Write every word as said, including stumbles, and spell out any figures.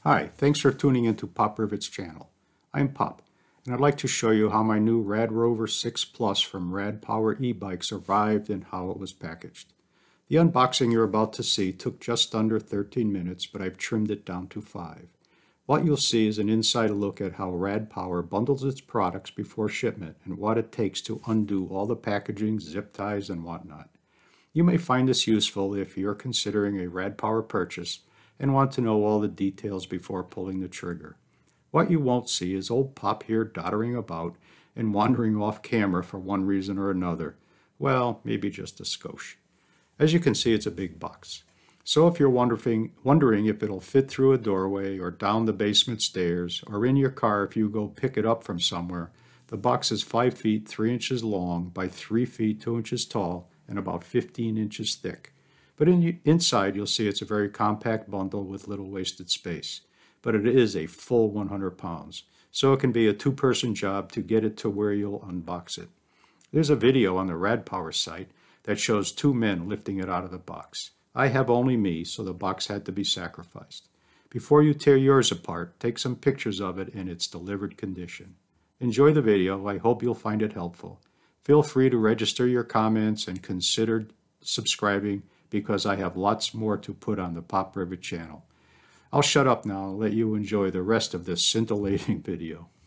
Hi, thanks for tuning into Pop Rivet's channel. I'm Pop, and I'd like to show you how my new Rad Rover six Plus from Rad Power e-bikes arrived and how it was packaged. The unboxing you're about to see took just under thirteen minutes, but I've trimmed it down to five. What you'll see is an inside look at how Rad Power bundles its products before shipment and what it takes to undo all the packaging, zip ties, and whatnot. You may find this useful if you're considering a Rad Power purchase and want to know all the details before pulling the trigger. What you won't see is old Pop here doddering about and wandering off camera for one reason or another. Well, maybe just a skosh. As you can see, it's a big box. So if you're wondering, wondering if it'll fit through a doorway or down the basement stairs or in your car if you go pick it up from somewhere, the box is five feet three inches long by three feet two inches tall and about fifteen inches thick. But in, inside you'll see it's a very compact bundle with little wasted space. But it is a full one hundred pounds, so it can be a two-person job to get it to where you'll unbox it. There's a video on the Rad Power site that shows two men lifting it out of the box. I have only me, so the box had to be sacrificed. Before you tear yours apart, take some pictures of it in its delivered condition. Enjoy the video. I hope you'll find it helpful. Feel free to register your comments and consider subscribing because I have lots more to put on the Pop Rivet channel. I'll shut up now and let you enjoy the rest of this scintillating video.